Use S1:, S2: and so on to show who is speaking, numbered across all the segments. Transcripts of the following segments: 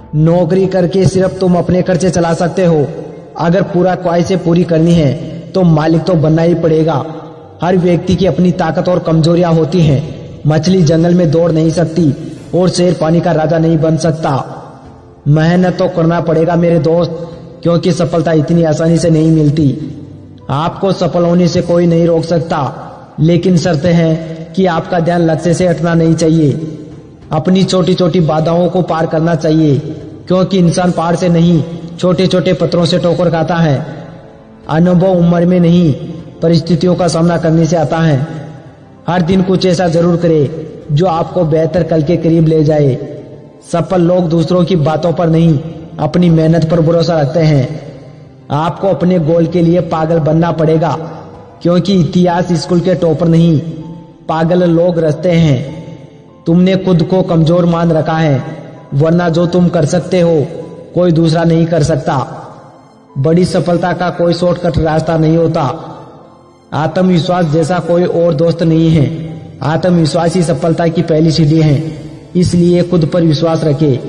S1: नौकरी करके सिर्फ तुम अपने खर्चे चला सकते हो। अगर पूरा ख्वाहिशें पूरी करनी है तो मालिक तो बनना ही पड़ेगा। हर व्यक्ति की अपनी ताकत और कमजोरियां होती हैं। मछली जंगल में दौड़ नहीं सकती और शेर पानी का राजा नहीं बन सकता। मेहनत तो करना पड़ेगा मेरे दोस्त, क्योंकि सफलता इतनी आसानी से नहीं मिलती। आपको सफल होने से कोई नहीं रोक सकता, लेकिन शर्त है कि आपका ध्यान लक्ष्य से हटना नहीं चाहिए। अपनी छोटी छोटी बाधाओं को पार करना चाहिए, क्योंकि इंसान पहाड़ से नहीं छोटे छोटे पत्थरों से ठोकर खाता है। अनुभव उम्र में नहीं परिस्थितियों का सामना करने से आता है। हर दिन कुछ ऐसा जरूर करे जो आपको बेहतर कल के करीब ले जाए। सफल लोग दूसरों की बातों पर नहीं अपनी मेहनत पर भरोसा रखते हैं। आपको अपने गोल के लिए पागल बनना पड़ेगा, क्योंकि इतिहास स्कूल के टॉपर नहीं पागल लोग रचते हैं। तुमने खुद को कमजोर मान रखा है, वरना जो तुम कर सकते हो कोई दूसरा नहीं कर सकता। बड़ी सफलता का कोई शॉर्टकट रास्ता नहीं होता। आत्मविश्वास जैसा कोई और दोस्त नहीं है। आत्मविश्वास ही सफलता की पहली सीढ़ी है, इसलिए खुद पर विश्वास रखें।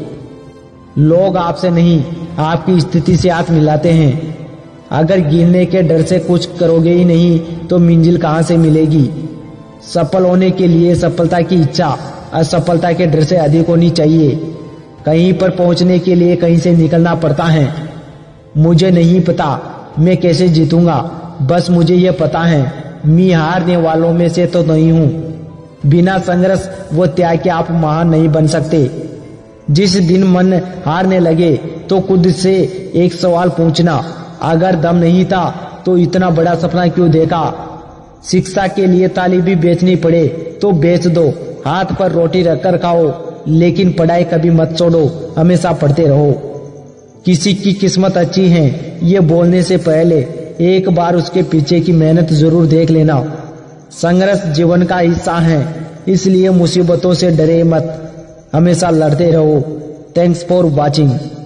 S1: लोग आपसे नहीं आपकी स्थिति से हाथ मिलाते हैं। अगर गिरने के डर से कुछ करोगे ही नहीं तो मंजिल कहां से मिलेगी। सफल होने के लिए सफलता की इच्छा असफलता के डर से अधिक होनी चाहिए। कहीं पर पहुंचने के लिए कहीं से निकलना पड़ता है। मुझे नहीं पता मैं कैसे जीतूंगा, बस मुझे ये पता है मैं हारने वालों में से तो नहीं हूँ। बिना संघर्ष व त्याग के आप महान नहीं बन सकते। जिस दिन मन हारने लगे तो खुद से एक सवाल पूछना, अगर दम नहीं था तो इतना बड़ा सपना क्यों देखा। शिक्षा के लिए ताली भी बेचनी पड़े तो बेच दो, हाथ पर रोटी रखकर खाओ, लेकिन पढ़ाई कभी मत छोड़ो, हमेशा पढ़ते रहो। किसी की किस्मत अच्छी है ये बोलने से पहले एक बार उसके पीछे की मेहनत जरूर देख लेना। संघर्ष जीवन का हिस्सा है, इसलिए मुसीबतों से डरे मत, हमेशा लड़ते रहो। Thanks for watching.